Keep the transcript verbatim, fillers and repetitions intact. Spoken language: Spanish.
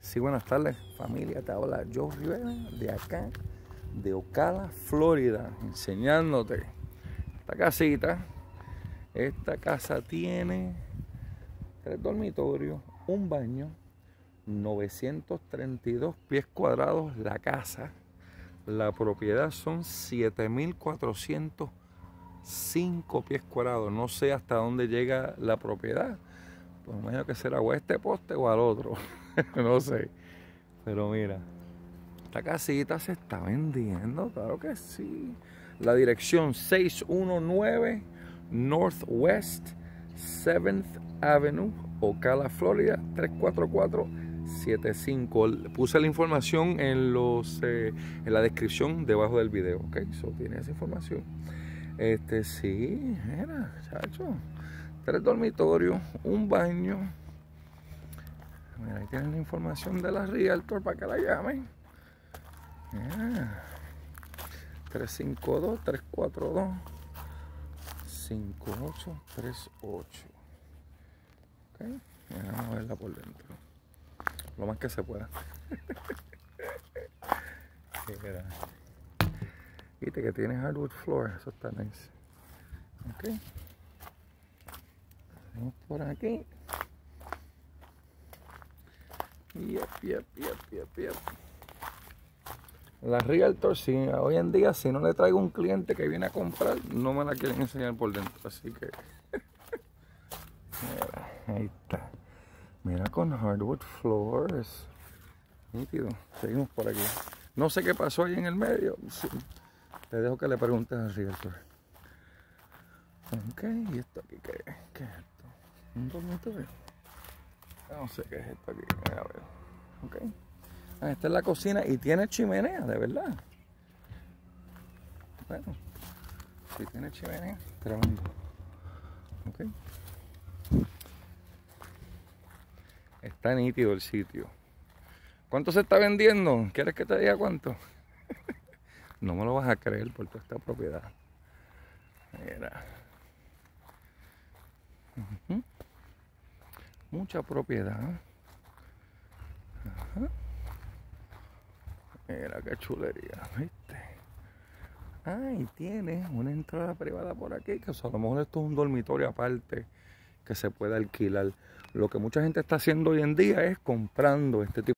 Sí, buenas tardes, familia. Te habla Joe Rivera de acá, de Ocala, Florida, enseñándote esta casita. Esta casa tiene tres dormitorios, un baño, novecientos treinta y dos pies cuadrados la casa. La propiedad son siete mil cuatrocientos cinco pies cuadrados. No sé hasta dónde llega la propiedad. Pues me imagino que será o a este poste o al otro. No sé. Pero mira, esta casita se está vendiendo, claro que sí. La dirección seiscientos diecinueve Northwest seventh Avenue, Ocala, Florida, tres cuatro cuatro siete cinco. Puse la información en los eh, en la descripción debajo del video, ok. So tiene esa información. Este sí, mira, chacho. Tres dormitorios, un baño. Mira, ahí tienen la información de la Realtor para que la llamen. Yeah. tres cinco dos, tres cuatro dos, cinco ocho tres ocho. Ok, mira, vamos a verla por dentro. Lo más que se pueda. Mira. Viste que tiene hardwood floor, eso está nice. Ok. Vamos por aquí. Yep, yep, yep, yep, yep. La Realtor, si hoy en día, si no le traigo un cliente que viene a comprar, no me la quieren enseñar por dentro. Así que, mira, ahí está. Mira, con hardwood floors. Nítido. Seguimos por aquí. No sé qué pasó ahí en el medio. Sí. Te dejo que le preguntes al Realtor. Ok, ¿y esto aquí qué es? ¿Qué es esto? ¿Un dormitorio? No sé qué es esto aquí. A ver. Ok. Ah, esta es la cocina y tiene chimenea, de verdad. Bueno, si tiene chimenea, tremendo. Ok. Está nítido el sitio. ¿Cuánto se está vendiendo? ¿Quieres que te diga cuánto? No me lo vas a creer por toda esta propiedad. Mira. Uh-huh. Mucha propiedad. Ajá. Mira qué chulería, ¿viste? Ah, y tiene una entrada privada por aquí, que a lo mejor esto es un dormitorio aparte que se puede alquilar. Lo que mucha gente está haciendo hoy en día es comprando este tipo